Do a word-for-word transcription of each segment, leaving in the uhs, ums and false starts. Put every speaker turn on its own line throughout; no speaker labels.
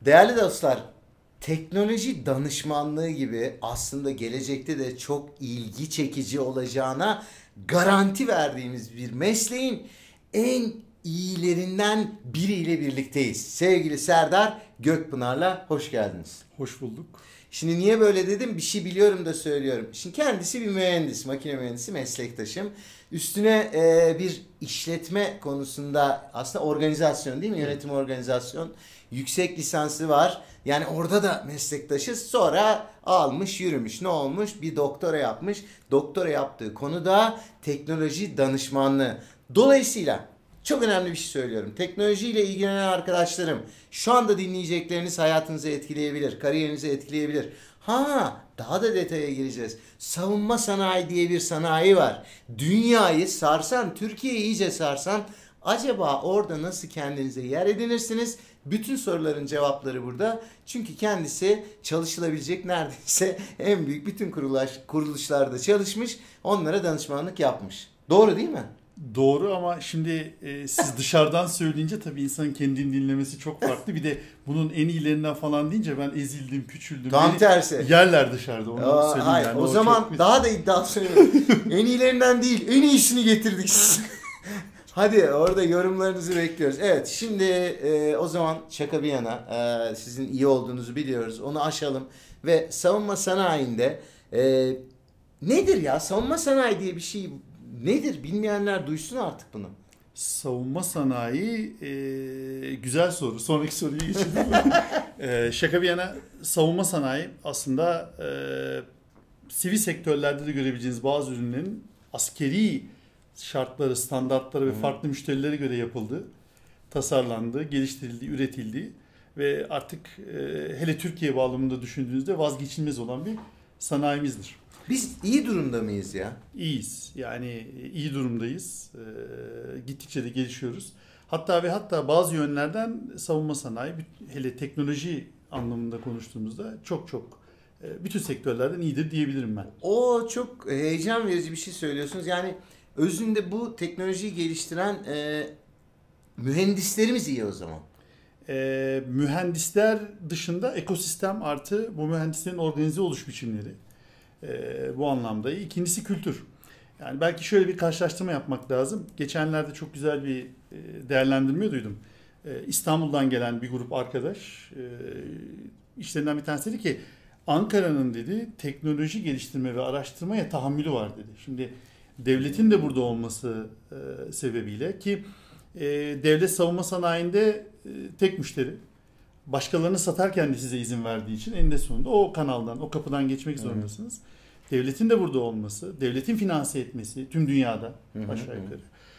Değerli dostlar, teknoloji danışmanlığı gibi aslında gelecekte de çok ilgi çekici olacağına garanti verdiğimiz bir mesleğin en iyilerinden biriyle birlikteyiz. Sevgili Serdar Gökpınar'la hoş geldiniz.
Hoş bulduk.
Şimdi niye böyle dedim? Bir şey biliyorum da söylüyorum. Şimdi kendisi bir mühendis, makine mühendisi, meslektaşım. Üstüne e, bir işletme konusunda aslında organizasyon değil mi? Yönetim organizasyon. Yüksek lisansı var. Yani orada da meslektaşız. Sonra almış yürümüş. Ne olmuş? Bir doktora yapmış. Doktora yaptığı konuda teknoloji danışmanlığı. Dolayısıyla çok önemli bir şey söylüyorum. Teknolojiyle ilgilenen arkadaşlarım, şu anda dinleyecekleriniz hayatınızı etkileyebilir, kariyerinizi etkileyebilir. Ha, daha da detaya gireceğiz. Savunma sanayi diye bir sanayi var. Dünyayı sarsan, Türkiye'yi iyice sarsan, acaba orada nasıl kendinize yer edinirsiniz? Bütün soruların cevapları burada. Çünkü kendisi çalışılabilecek neredeyse en büyük bütün kuruluş, kuruluşlarda çalışmış, onlara danışmanlık yapmış. Doğru değil mi?
Doğru ama şimdi e, siz dışarıdan söyleyince tabii insanın kendini dinlemesi çok farklı. Bir de bunun en iyilerinden falan deyince ben ezildim, küçüldüm.
Tam
Beni
tersi.
Yerler dışarıda, onu
Aa,
söyleyeyim
hayır,
yani.
o,
O
zaman
çok...
daha da iddialı söylüyorum. En iyilerinden değil, en iyisini getirdik size. Hadi orada yorumlarınızı bekliyoruz. Evet, şimdi e, o zaman şaka bir yana, e, sizin iyi olduğunuzu biliyoruz. Onu aşalım ve savunma sanayinde e, nedir ya? Savunma sanayi diye bir şey nedir? Bilmeyenler duysun artık bunu.
Savunma sanayi e, güzel soru. Sonraki soruya geçelim. e, şaka bir yana, savunma sanayi aslında e, sivil sektörlerde de görebileceğiniz bazı ürünlerin askeri şartları, standartları ve farklı müşterilere göre yapıldığı, tasarlandığı, geliştirildiği, üretildiği ve artık e, hele Türkiye bağlamında düşündüğünüzde vazgeçilmez olan bir sanayimizdir.
Biz iyi durumda mıyız ya?
İyiyiz. Yani iyi durumdayız. E, gittikçe de gelişiyoruz. Hatta ve hatta bazı yönlerden savunma sanayi, hele teknoloji anlamında konuştuğumuzda çok çok e, bütün sektörlerden iyidir diyebilirim ben.
O çok heyecan verici bir şey söylüyorsunuz. Yani özünde bu teknolojiyi geliştiren e, mühendislerimiz iyi o zaman.
E, mühendisler dışında ekosistem artı bu mühendislerin organize oluş biçimleri e, bu anlamda iyi. İkincisi kültür. Yani belki şöyle bir karşılaştırma yapmak lazım. Geçenlerde çok güzel bir e, değerlendirme duydum. E, İstanbul'dan gelen bir grup arkadaş e, işlerinden bir tanesi dedi ki Ankara'nın dedi teknoloji geliştirme ve araştırmaya tahammülü var dedi. Şimdi devletin de burada olması e, sebebiyle ki e, devlet savunma sanayinde e, tek müşteri. Başkalarını satarken de size izin verdiği için eninde sonunda o kanaldan, o kapıdan geçmek zorundasınız. Evet. Devletin de burada olması, devletin finanse etmesi tüm dünyada aşağı yukarı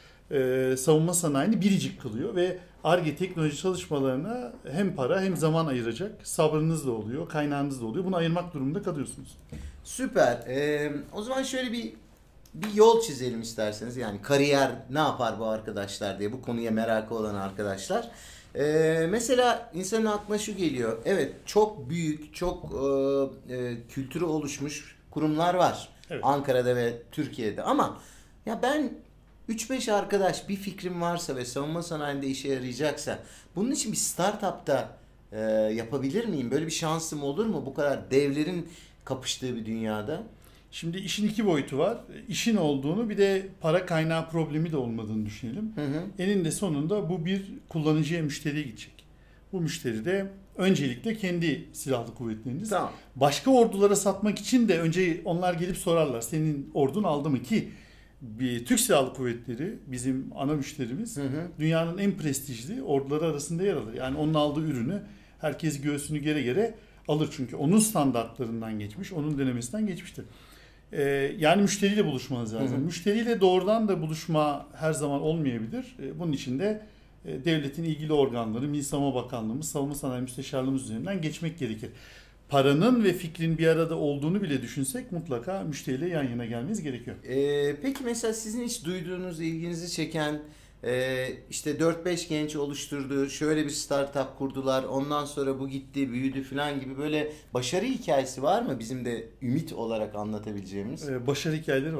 e, savunma sanayini biricik kılıyor ve Ar-Ge teknoloji çalışmalarına hem para hem zaman ayıracak sabrınız da oluyor, kaynağınız da oluyor. Bunu ayırmak durumunda kalıyorsunuz.
Süper. Ee, o zaman şöyle bir bir yol çizelim isterseniz. Yani kariyer ne yapar bu arkadaşlar diye, bu konuya merakı olan arkadaşlar. Ee, mesela insanın aklına şu geliyor. Evet, çok büyük, çok e, e, kültürü oluşmuş kurumlar var. Evet. Ankara'da ve Türkiye'de. Ama ya ben üç beş arkadaş bir fikrim varsa ve savunma sanayinde işe yarayacaksa bunun için bir startupta e, yapabilir miyim? Böyle bir şansım olur mu bu kadar devlerin kapıştığı bir dünyada?
Şimdi işin iki boyutu var. İşin olduğunu, bir de para kaynağı problemi de olmadığını düşünelim. Hı hı. Eninde sonunda bu bir kullanıcıya, müşteriye gidecek. Bu müşteri de öncelikle kendi silahlı kuvvetleriniz.
Tamam.
Başka ordulara satmak için de önce onlar gelip sorarlar. Senin ordun aldı mı ki? Bir Türk Silahlı Kuvvetleri bizim ana müşterimiz. Hı hı. Dünyanın en prestijli orduları arasında yer alır. Yani onun aldığı ürünü herkes göğsünü gere gere alır. Çünkü onun standartlarından geçmiş, onun denemesinden geçmiştir. Ee, yani müşteriyle buluşmanız lazım. Hı hı. Müşteriyle doğrudan da buluşma her zaman olmayabilir. Ee, bunun için de e, devletin ilgili organları, Milli Savunma Bakanlığımız, Savunma Sanayi Müsteşarlığımız üzerinden geçmek gerekir. Paranın ve fikrin bir arada olduğunu bile düşünsek mutlaka müşteriyle yan yana gelmeniz gerekiyor.
Ee, peki mesela sizin hiç duyduğunuz, ilginizi çeken e, işte dört beş genç oluşturduğu şöyle bir startup kurdular, ondan sonra bu gitti, büyüdü falan gibi böyle başarı hikayesi var mı bizim de ümit olarak anlatabileceğimiz?
Ee, başarı hikayeleri var.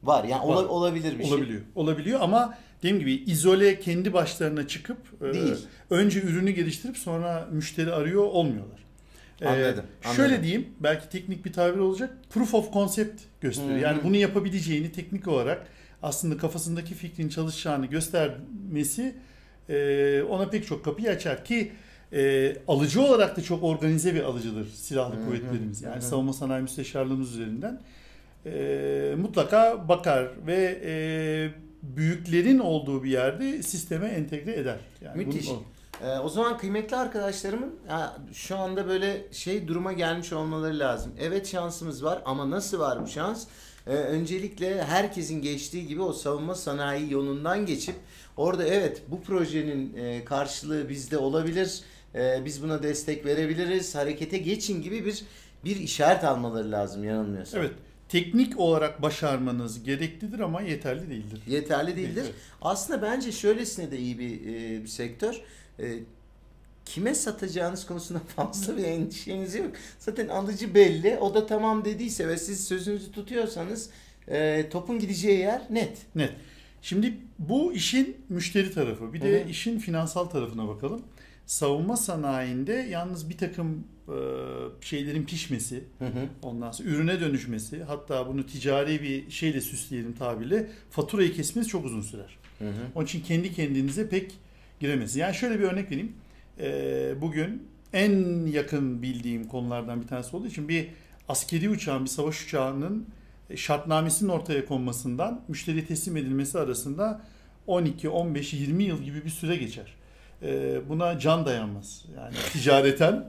Var yani
Var.
ola- olabilir bir şey.
Olabiliyor. Olabiliyor ama dediğim gibi izole kendi başlarına çıkıp e,
Değil.
önce ürünü geliştirip sonra müşteri arıyor olmuyorlar. E,
Anladım, anladım.
Şöyle diyeyim, belki teknik bir tabir olacak. Proof of concept gösteriyor.
Hı hı.
Yani bunu yapabileceğini teknik olarak aslında kafasındaki fikrin çalışacağını göstermesi e, ona pek çok kapıyı açar ki e, alıcı olarak da çok organize bir alıcıdır silahlı
Hı hı.
kuvvetlerimiz. Yani
Hı hı.
savunma sanayi müsteşarlığımız üzerinden e, mutlaka bakar ve e, büyüklerin olduğu bir yerde sisteme entegre eder. Yani
Müthiş.
bunun-
Ee, o zaman kıymetli arkadaşlarımın ha, şu anda böyle şey duruma gelmiş olmaları lazım. Evet şansımız var ama nasıl var bu şans? Ee, öncelikle herkesin geçtiği gibi o savunma sanayi yolundan geçip orada evet bu projenin e, karşılığı bizde olabilir. E, biz buna destek verebiliriz. Harekete geçin gibi bir bir işaret almaları lazım yanılmıyorsam.
Evet. Teknik olarak başarmanız gereklidir ama yeterli değildir.
Yeterli değildir.
Evet.
Aslında bence şöylesine de iyi bir, e, bir sektör. E, kime satacağınız konusunda fazla bir endişeniz yok. Zaten alıcı belli. O da tamam dediyse ve siz sözünüzü tutuyorsanız e, topun gideceği yer net.
Net. Şimdi bu işin müşteri tarafı. Bir
Hı
de
hı.
işin finansal tarafına bakalım. Savunma sanayinde yalnız bir takım e, şeylerin pişmesi,
Hı hı.
ondan sonra ürüne dönüşmesi, hatta bunu ticari bir şeyle süsleyelim tabirle, faturayı kesmesi çok uzun sürer.
Hı hı.
Onun için kendi kendinize pek giremezsiniz. Yani şöyle bir örnek vereyim. E, bugün en yakın bildiğim konulardan bir tanesi olduğu için bir askeri uçağın, bir savaş uçağının şartnamesinin ortaya konmasından müşteriye teslim edilmesi arasında on iki, on beş, yirmi yıl gibi bir süre geçer. Ee, buna can dayanmaz. Yani ticareten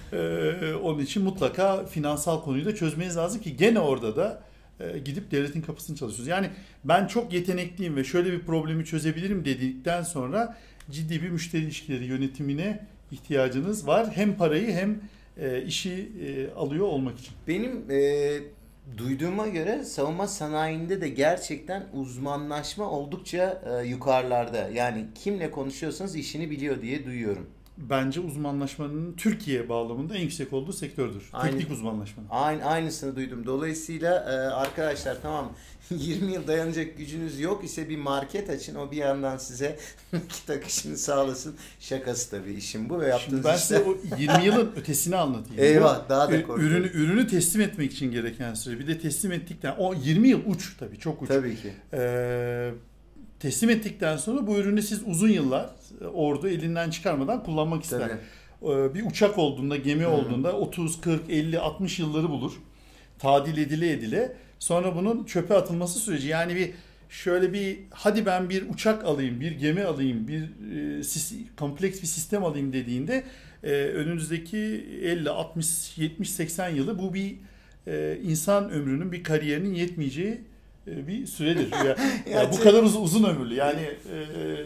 e, onun için mutlaka finansal konuyu da çözmeniz lazım ki gene orada da e, gidip devletin kapısını çalışıyoruz. Yani ben çok yetenekliyim ve şöyle bir problemi çözebilirim dedikten sonra ciddi bir müşteri ilişkileri yönetimine ihtiyacınız var. Hem parayı hem e, işi e, alıyor olmak için.
Benim e, duyduğuma göre savunma sanayinde de gerçekten uzmanlaşma oldukça e, yukarılarda. Yani kimle konuşuyorsanız işini biliyor diye duyuyorum.
Bence uzmanlaşmanın Türkiye bağlamında en yüksek olduğu sektördür.
Aynen.
Teknik uzmanlaşmanın.
Aynı, aynısını duydum. Dolayısıyla e, arkadaşlar tamam yirmi yıl dayanacak gücünüz yok ise bir market açın. O bir yandan size nakit akışını sağlasın. Şakası tabii işim bu ve yaptığınız
Şimdi ben size
işler.
o yirmi yılın ötesini anlatayım.
Eyvah, daha da
Ü-
korkuyorum.
Ürünü, ürünü teslim etmek için gereken süre. Bir de teslim ettikten o yirmi yıl uç tabii çok uç.
Tabii ki.
Ee, teslim ettikten sonra bu ürünü siz uzun yıllar e, ordu elinden çıkarmadan kullanmak ister.
Tabii.
Ee, bir uçak olduğunda, gemi
Hı.
olduğunda otuz, kırk, elli, altmış yılları bulur. Tadil edile edile. Sonra bunun çöpe atılması süreci. Yani bir şöyle bir hadi ben bir uçak alayım, bir gemi alayım, bir e, sis- kompleks bir sistem alayım dediğinde e, önünüzdeki elli, altmış, yetmiş, seksen yılı bu bir e, insan ömrünün, bir kariyerinin yetmeyeceği e, bir süredir. Ya, ya bu
çok-
kadar uz- uzun ömürlü. Yani e,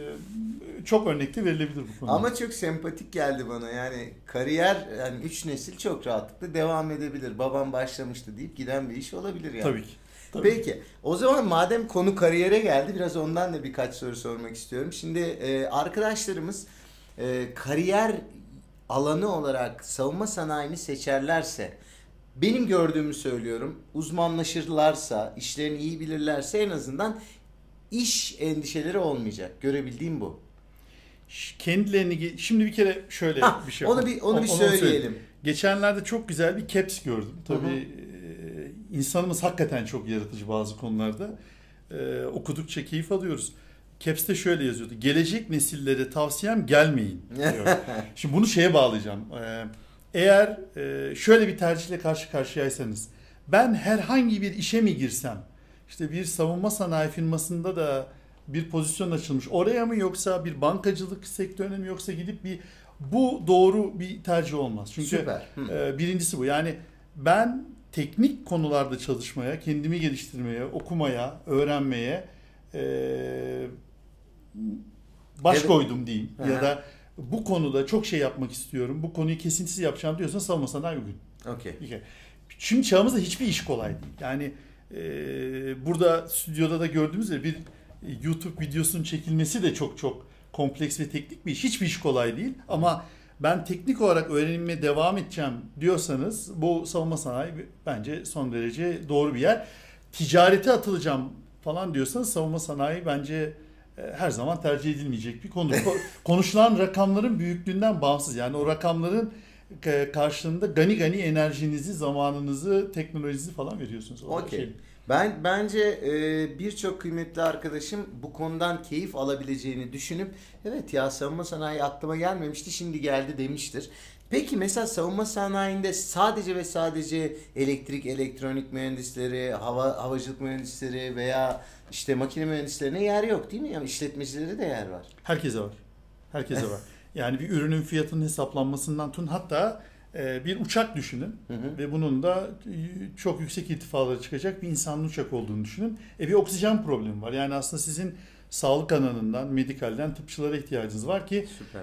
çok örnekli verilebilir bu konuda.
Ama çok sempatik geldi bana. Yani kariyer yani üç nesil çok rahatlıkla devam edebilir. Babam başlamıştı deyip giden bir iş olabilir yani.
Tabii ki. Tabii.
Peki. O zaman madem konu kariyere geldi biraz ondan da birkaç soru sormak istiyorum. Şimdi e, arkadaşlarımız e, kariyer alanı olarak savunma sanayini seçerlerse benim gördüğümü söylüyorum. Uzmanlaşırlarsa, işlerini iyi bilirlerse en azından iş endişeleri olmayacak. Görebildiğim bu.
Kendilerini ge- şimdi bir kere şöyle
Ha,
bir şey
onu
yapalım.
bir onu bir
söyleyeyim.
söyleyelim.
Geçenlerde çok güzel bir caps gördüm. Tabii
Hı hı.
e, insanımız hakikaten çok yaratıcı bazı konularda. E, okudukça keyif alıyoruz. Caps'te şöyle yazıyordu. Gelecek nesillere tavsiyem gelmeyin diyor. Şimdi bunu şeye bağlayacağım. E, eğer e, şöyle bir tercihle karşı karşıyaysanız ben herhangi bir işe mi girsem, işte bir savunma sanayi firmasında da bir pozisyon açılmış oraya mı, yoksa bir bankacılık sektörüne mi, yoksa gidip bir, bu doğru bir tercih olmaz. Çünkü
Süper. Hı.
e, birincisi bu. Yani ben teknik konularda çalışmaya, kendimi geliştirmeye, okumaya, öğrenmeye e, baş
Evet.
koydum diyeyim.
Hı hı.
Ya da bu konuda çok şey yapmak istiyorum, bu konuyu kesintisiz yapacağım diyorsan savunma sanayi uygun.
Okey.
Bir kere. Şimdi çağımızda hiçbir iş kolay değil. Yani e, burada stüdyoda da gördüğümüz gibi bir YouTube videosunun çekilmesi de çok çok kompleks ve teknik bir iş. Hiçbir iş kolay değil. Ama ben teknik olarak öğrenime devam edeceğim diyorsanız bu savunma sanayi bence son derece doğru bir yer. Ticarete atılacağım falan diyorsanız savunma sanayi bence her zaman tercih edilmeyecek bir konu. Konuşulan rakamların büyüklüğünden bağımsız. Yani o rakamların karşılığında gani gani enerjinizi, zamanınızı, teknolojinizi falan veriyorsunuz.
Okey.
Şey.
Ben bence e, birçok kıymetli arkadaşım bu konudan keyif alabileceğini düşünüp evet ya savunma sanayi aklıma gelmemişti şimdi geldi demiştir. Peki mesela savunma sanayinde sadece ve sadece elektrik, elektronik mühendisleri, hava havacılık mühendisleri veya işte makine mühendislerine yer yok değil mi? Yani işletmecilere de yer var.
Herkese var. Herkese var. Yani bir ürünün fiyatının hesaplanmasından tun hatta e, bir uçak düşünün hı hı. ve bunun da çok yüksek irtifalara çıkacak bir insanlı uçak olduğunu düşünün. E bir oksijen problemi var. Yani aslında sizin sağlık alanından, medikalden tıpçılara ihtiyacınız var ki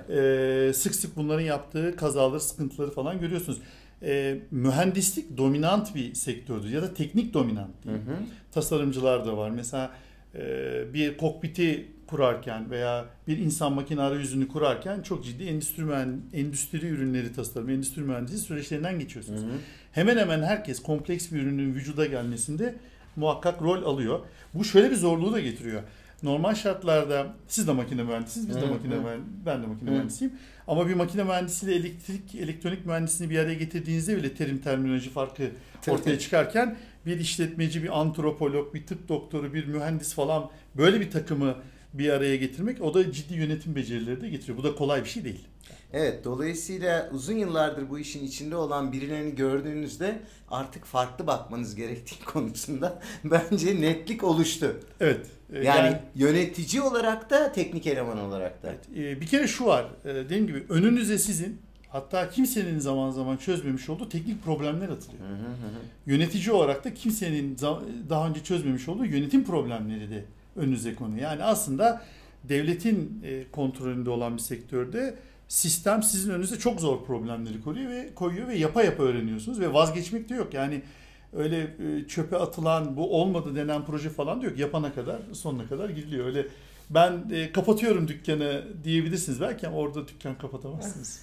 e, sık sık bunların yaptığı kazaları, sıkıntıları falan görüyorsunuz. E, mühendislik dominant bir sektördür ya da teknik dominant değil. Hı hı. Tasarımcılar da var. Mesela e, bir kokpiti kurarken veya bir insan makine arayüzünü kurarken çok ciddi endüstri, endüstri ürünleri tasarımı, endüstri mühendisliği süreçlerinden geçiyorsunuz. Hı hı. Hemen hemen herkes kompleks bir ürünün vücuda gelmesinde muhakkak rol alıyor. Bu şöyle bir zorluğu da getiriyor. Normal şartlarda siz de makine mühendisiniz, biz de makine mühendisiyim, ben de makine mühendisiyim. Ama bir makine mühendisiyle elektrik, elektronik mühendisliğini bir araya getirdiğinizde bile terim terminoloji farkı ortaya çıkarken bir işletmeci, bir antropolog, bir tıp doktoru, bir mühendis falan böyle bir takımı bir araya getirmek o da ciddi yönetim becerileri de getiriyor. Bu da kolay bir şey değil.
Evet, dolayısıyla uzun yıllardır bu işin içinde olan birilerini gördüğünüzde artık farklı bakmanız gerektiği konusunda bence netlik oluştu.
Evet.
Yani, yani yönetici olarak da teknik eleman olarak da.
Evet, bir kere şu var, dediğim gibi önünüze sizin hatta kimsenin zaman zaman çözmemiş olduğu teknik problemler atılıyor. Hı hı hı. Yönetici olarak da kimsenin daha önce çözmemiş olduğu yönetim problemleri de önünüze konuyor. Yani aslında devletin kontrolünde olan bir sektörde sistem sizin önünüze çok zor problemleri koyuyor ve koyuyor ve yapa yapa öğreniyorsunuz ve vazgeçmek de yok. Yani öyle çöpe atılan bu olmadı denen proje falan da yok. Yapana kadar sonuna kadar gidiliyor. Öyle ben e, kapatıyorum dükkanı diyebilirsiniz belki ama orada dükkan kapatamazsınız.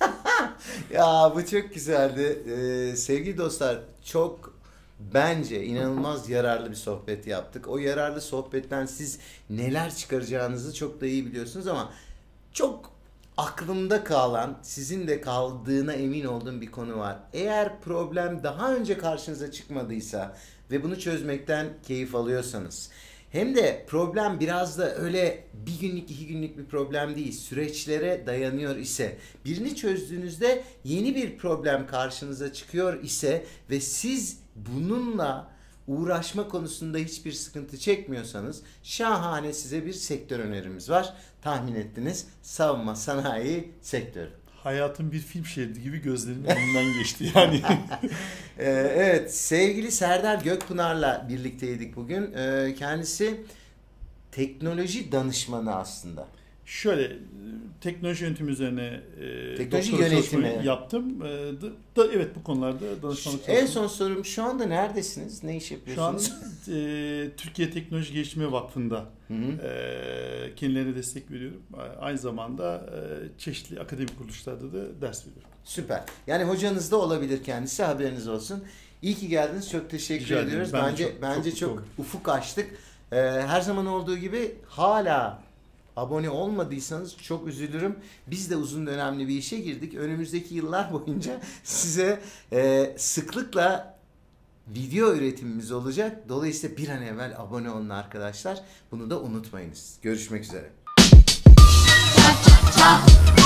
Ya bu çok güzeldi. Ee, sevgili dostlar çok bence inanılmaz yararlı bir sohbet yaptık. O yararlı sohbetten siz neler çıkaracağınızı çok da iyi biliyorsunuz ama çok aklımda kalan, sizin de kaldığına emin olduğum bir konu var. Eğer problem daha önce karşınıza çıkmadıysa ve bunu çözmekten keyif alıyorsanız, hem de problem biraz da öyle bir günlük, iki günlük bir problem değil, süreçlere dayanıyor ise, birini çözdüğünüzde yeni bir problem karşınıza çıkıyor ise ve siz bununla uğraşma konusunda hiçbir sıkıntı çekmiyorsanız şahane size bir sektör önerimiz var. Tahmin ettiniz, savunma sanayi sektörü.
Hayatım bir film şeridi gibi gözlerimin önünden geçti yani.
ee, evet, sevgili Serdar Gökpınar'la birlikteydik bugün. Ee, kendisi teknoloji danışmanı aslında.
Şöyle teknoloji yönetimi üzerine e,
teknoloji yönetimi
yaptım. E, da, da, evet bu konularda danışmanlık.
En son sorum şu anda neredesiniz? Ne iş yapıyorsunuz?
Şu an e, Türkiye Teknoloji Geliştirme Vakfı'nda e, kendilerine destek veriyorum. Aynı zamanda e, çeşitli akademik kuruluşlarda da ders veriyorum.
Süper. Yani hocanız da olabilir kendisi, haberiniz olsun. İyi ki geldiniz. Çok teşekkür
Rica
ediyoruz.
Ben
bence
çok,
bence
çok,
çok
çok
ufuk açtık. Ee, her zaman olduğu gibi hala abone olmadıysanız çok üzülürüm. Biz de uzun dönemli bir işe girdik. Önümüzdeki yıllar boyunca size e, sıklıkla video üretimimiz olacak. Dolayısıyla bir an evvel abone olun arkadaşlar. Bunu da unutmayınız. Görüşmek üzere.